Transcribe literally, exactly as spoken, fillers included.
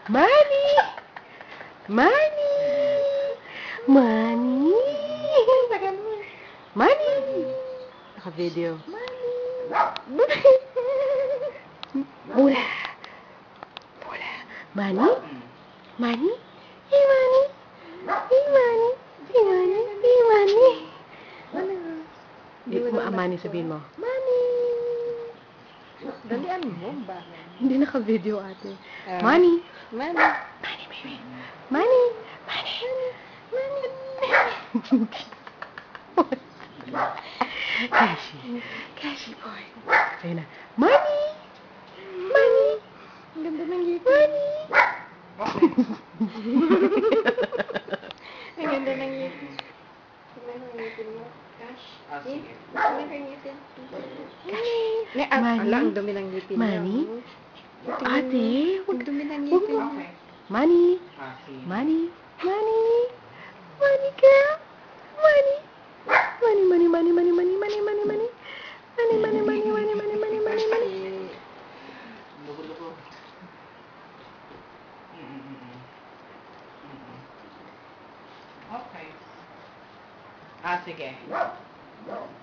Manny! Manny! Manny! Manny! Naka-video. Mula! Mula! Manny? Manny? Hey, Manny! Hey, Manny! Hey, Manny! Hey, Manny! Di mo, Manny sabihin mo. Manny! Dalian mo ba? Hindi naka-video ate. Uh, Manny! Manny! Manny, baby! Manny! Manny! Manny! Kashi! Kashi boy! Ayun na. Manny! Manny! Ang ganda ng ngipin. Manny! Ang ganda ng ngipin. Tignan mo ang ngipin mo. Cash. Ah, sige. Tignan ko yung ngipin. Cash! Ne, ah, Manny? ala, ang dumi ng ngipin niya. Manny? Oh. Ate, Ang dumi ng Huwag ngipin mo. niya. Manny! Ah, sige. Manny! Manny! Manny girl! Manny! Manny, Manny, Manny, Manny, Manny, Manny, Manny, Manny. Manny, Manny, Manny, Manny, Manny, Manny, Manny, Manny. Lugo-lugo. Mm-mm-mm. Mm-mm. Okay. Ah, sige.